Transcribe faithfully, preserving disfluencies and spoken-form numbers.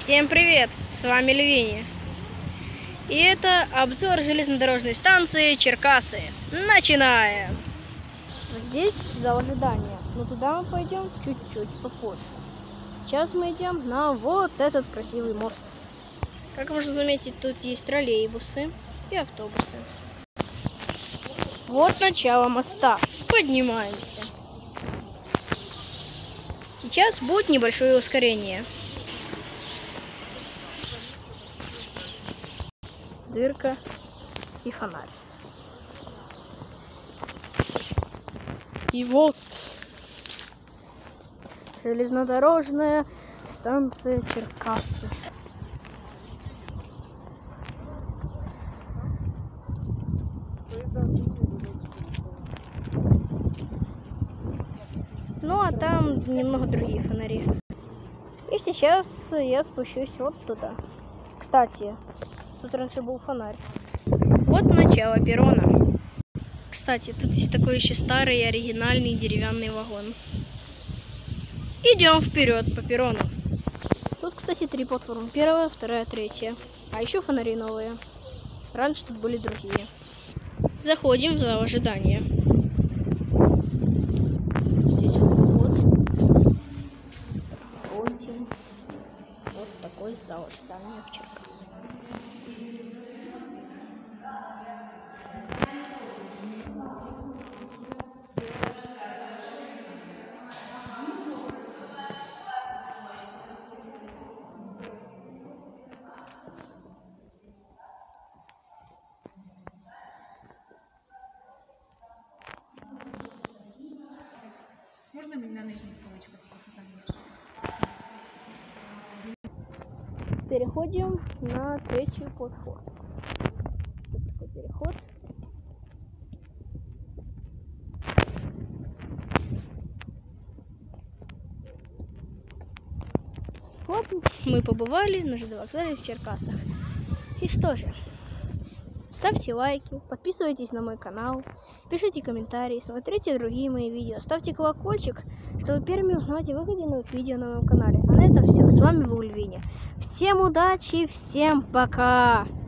Всем привет! С вами Львиня. И это обзор железнодорожной станции Черкассы. Начинаем! Вот здесь зал ожидания, но туда мы пойдем чуть-чуть попозже. Сейчас мы идем на вот этот красивый мост. Как можно заметить, тут есть троллейбусы и автобусы. Вот начало моста. Поднимаемся. Сейчас будет небольшое ускорение. Дырка и фонарь. И вот железнодорожная станция Черкассы. Ну а там немного другие фонари. И сейчас я спущусь вот туда. Кстати, тут раньше был фонарь. Вот начало перрона. Кстати, тут есть такой еще старый оригинальный деревянный вагон. Идем вперед по перрону. Тут, кстати, три платформы. Первая, вторая, третья. А еще фонари новые. Раньше тут были другие. Заходим в зал ожидания. Здесь вот. Заходим. Вот такой зал ожидания в Черкассах. Можно мне на нижних полочках? Переходим на третью платформу. Тут такой переход. Вот мы побывали на ЖД-вокзале в Черкассах. И что же, ставьте лайки, подписывайтесь на мой канал, пишите комментарии, смотрите другие мои видео, ставьте колокольчик, чтобы первыми узнавать о выходе новых видео на моем канале. А на этом все. С вами был Львиня. Всем удачи, всем пока!